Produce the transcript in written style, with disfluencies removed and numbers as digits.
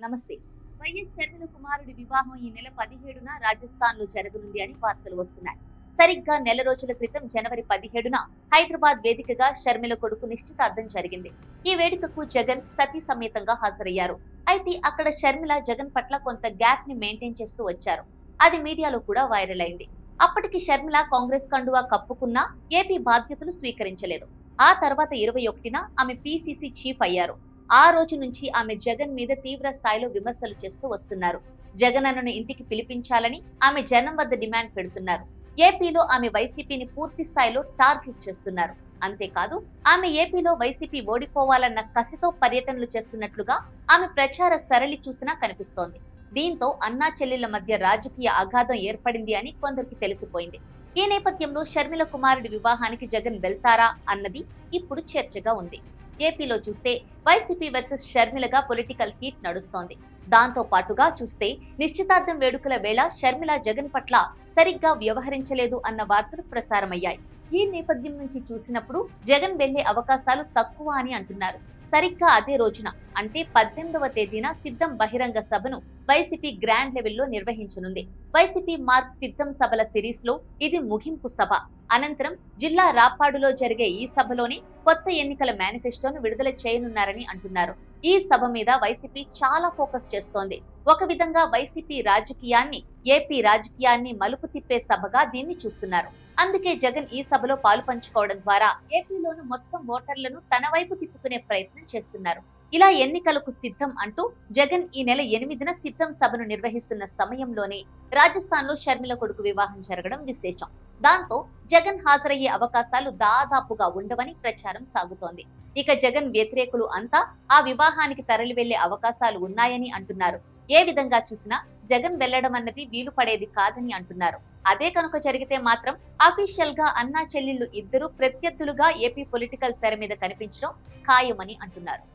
నమస్తే. వైఎస్ షర్మిల కుమారుడి వివాహం ఈ నెల 17న రాజస్థాన్ లో జరగనుంది అని వార్తలు వస్తున్నాయి. సరిగ్గా నెల రోజుల క్రితం జనవరి 17న హైదరాబాద్ వేదికగా షర్మిల కొడుకు నిశ్చితార్థం జరిగింది. ఈ వేడుకకు జగన్ సతీ సమేతంగా హాజరయ్యారు. అయితే అక్కడ షర్మిల జగన్ పట్ల కొంత గ్యాప్ ని మెయింటైన్ చేస్తూ వచ్చారు. అది మీడియాలో కూడా వైరల్ అయింది. అప్పటికి షర్మిల కాంగ్రెస్ కండువా కప్పుకున్నా ఏపీ బాధ్యతలు స్వీకరించలేదు. ఆ తర్వాత 21న ఆమె పీసీసీ చీఫ్ అయ్యారు. ఆ రోజు నుంచి ఆమె జగన్ మీద తీవ్ర స్థాయిలో విమర్శలు చేస్తూ వస్తున్నారు. జగన్ అన్నను ఇంటికి పిలిపించాలని ఆమె జనం వద్ద డిమాండ్ పెడుతున్నారు. ఏపీలో ఆమె వైసీపీని పూర్తి స్థాయిలో టార్గెట్ చేస్తున్నారు. అంతేకాదు ఆమె ఏపీలో వైసీపీ ఓడిపోవాలన్న కసితో పర్యటనలు చేస్తున్నట్లుగా ఆమె ప్రచార సరళి చూసినా కనిపిస్తోంది. దీంతో అన్నా చెల్లెళ్ల మధ్య రాజకీయ అగాధం ఏర్పడింది అని కొందరికి తెలిసిపోయింది. ఈ నేపథ్యంలో షర్మిల కుమారుడి వివాహానికి జగన్ వెళ్తారా అన్నది ఇప్పుడు చర్చగా ఉంది. ఏపీలో చూస్తే వైసీపీ వర్సెస్ షర్మిలగా పొలిటికల్ హీట్ నడుస్తోంది. దాంతో పాటుగా చూస్తే నిశ్చితార్థం వేడుకల వేళ షర్మిల జగన్ పట్ల సరిగ్గా వ్యవహరించలేదు అన్న వార్తలు ప్రసారమయ్యాయి. ఈ నేపథ్యం నుంచి చూసినప్పుడు జగన్ వెళ్లే అవకాశాలు తక్కువ అని అంటున్నారు. సరిగ్గా అదే రోజున అంటే 18వ తేదీన సిద్ధం బహిరంగ సభను వైసీపీ గ్రాండ్ లెవెల్లో నిర్వహించనుంది. వైసీపీ మార్క్ సిద్ధం సభల సిరీస్ లో ఇది ముగింపు సభ. అనంతరం జిల్లా రాప్పాడులో జరిగే ఈ సభలోనే కొత్త ఎన్నికల మేనిఫెస్టోను విడుదల చేయనున్నారని అంటున్నారు. ఈ సభ మీద వైసీపీ చాలా ఫోకస్ చేస్తోంది. ఒక విధంగా వైసీపీ రాజకీయాన్ని, ఏపీ రాజకీయాన్ని మలుపు తిప్పే సభగా దీన్ని చూస్తున్నారు. అందుకే జగన్ ఈ సభలో పాలు పంచుకోవడం ద్వారా ఏపీలోని మొత్తం ఓటర్లను తన వైపు తిప్పుకునే ప్రయత్నం చేస్తున్నారు. ఇలా ఎన్నికలకు సిద్ధం అంటూ జగన్ ఈ నెల 8న సిద్ధం సభను నిర్వహిస్తున్న సమయంలోనే రాజస్థాన్ లో షర్మిల కొడుకు వివాహం జరగడం విశేషం. దాంతో జగన్ హాజరయ్యే అవకాశాలు దాదాపుగా ఉండవని ప్రచారం సాగుతోంది. ఇక జగన్ వ్యతిరేకులు అంతా ఆ వివాహానికి తరలి వెళ్లే అవకాశాలు ఉన్నాయని అంటున్నారు. ఏ విధంగా చూసినా జగన్ వెళ్లడం అన్నది వీలు పడేది కాదని అంటున్నారు. అదే కనుక జరిగితే మాత్రం అఫీషియల్ గా అన్నా చెల్లెళ్లు ఇద్దరు ప్రత్యర్థులుగా ఏపీ పొలిటికల్ తెర మీద కనిపించడం ఖాయమని అంటున్నారు.